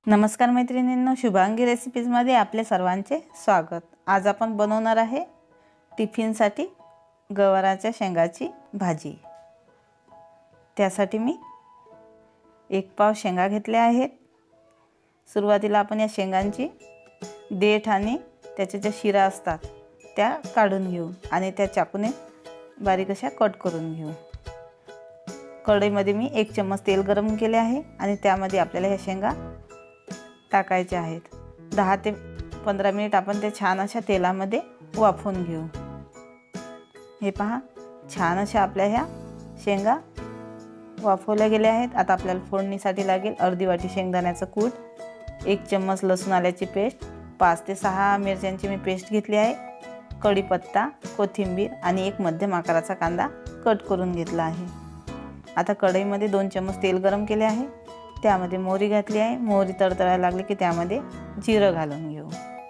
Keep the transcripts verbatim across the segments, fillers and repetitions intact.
नमस्कार मैत्रिणींनो, शुभांगी रेसिपीजमध्ये आपले सर्वांचे स्वागत। आज आपण बनवणार आहे टिफिनसाठी गवाराच्या शेंगाची भाजी। त्यासाठी मी एक पाव शेंगा घेतल्या आहेत। सुरुवातीला आपण या शेंगांची देठ आणि त्याच्या ज्या शिरा असतात त्या काढून घेऊ आणि त्या चाकूने बारीक अशा कट करून घेऊ। कढईमध्ये मी एक चम्मच तेल गरम केले आहे आणि त्यामध्ये आपल्याला ह्या शेंगा टाकायचे आहेत। दहा ते पंधरा मिनिट आपण ते छान अशा तेलामध्ये वाफवून घेऊ। हे पहा, छान अशा आपल्या ह्या शेंगा वाफवल्या गेल्या आहेत। आता आपल्याला फोडणीसाठी लागेल अर्धी वाटी शेंगदाण्याचं कूट, एक चम्मच लसूण आल्याची पेस्ट, पाच ते सहा मिरच्यांची मी पेस्ट घेतली आहे, कढीपत्ता, कोथिंबीर आणि एक मध्यम आकाराचा कांदा कट करून घेतला आहे। आता कढईमध्ये दोन चम्मच तेल गरम केले आहे, त्यामध्ये मोहरी घातली आहे। मोहरी तडतडायला लागली की त्यामध्ये जिरं घालून घेऊ।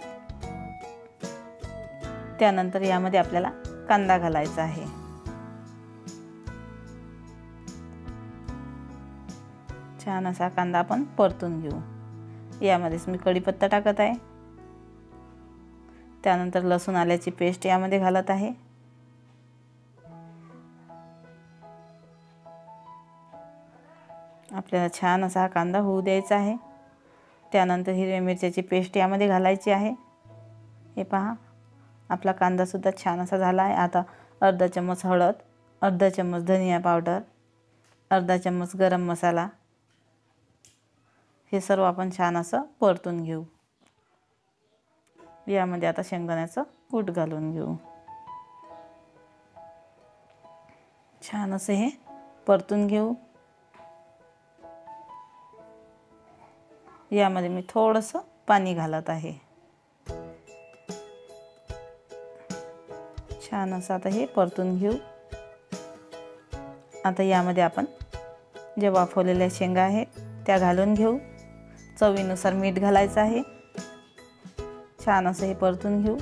त्यानंतर यामध्ये आपल्याला कांदा घालायचा आहे। छान असा कांदा आपण परतून घेऊ। यामध्येच मी कढीपत्ता टाकत आहे, त्यानंतर लसूण आल्याची पेस्ट यामध्ये घालत आहे। आपल्याला छान असा कांदा होऊ द्यायचा आहे। त्यानंतर हिरव्या मिरच्याची पेस्ट यामध्ये घालायची आहे। हे पहा, आपला कांदा सुद्धा छान असा झाला आहे। आता अर्धा चम्मच हळद, अर्धा चम्मच धनिया पावडर, अर्धा चम्मच गरम मसाला हे सर्व आपण छान असं परतून घेऊ। यामध्ये आता शेंगदाण्याचं कूट घालून घेऊ। छान असं हे परतून घेऊ। यामध्ये मी थोडंसं पाणी घालत आहे। छान असं आता हे परतून घेऊ। आता यामध्ये आपण जे वाफवलेल्या शेंगा आहेत त्या घालून घेऊ। चवीनुसार मीठ घालायचं आहे। छान असं हे परतून घेऊ।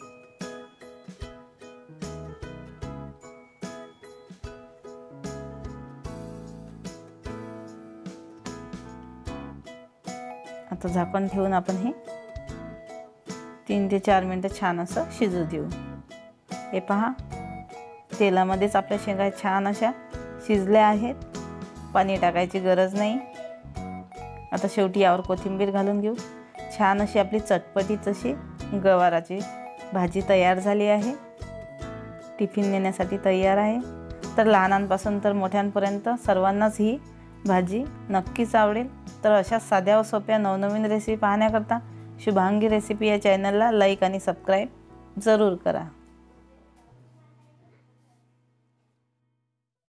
आता झाकण ठेवून आपण हे तीन ते चार मिनिटं छान असं शिजू देऊ। हे पहा, तेलामध्येच आपल्या शेंगा छान अशा शिजल्या आहेत, पाणी टाकायची गरज नाही। आता शेवटी यावर कोथिंबीर घालून घेऊ। छान अशी आपली चटपटीत अशी गवाराची भाजी तयार झाली आहे। टिफिन नेण्यासाठी तयार आहे। तर लहानांपासून तर मोठ्यांपर्यंत सर्वांनाच ही भाजी नक्कीच आवडेल। तर अशा साध्या व सोप्या नवनवीन रेसिपी पाहण्याकरता शुभांगी रेसिपी या चॅनलला लाईक आणि सबस्क्राईब जरूर करा।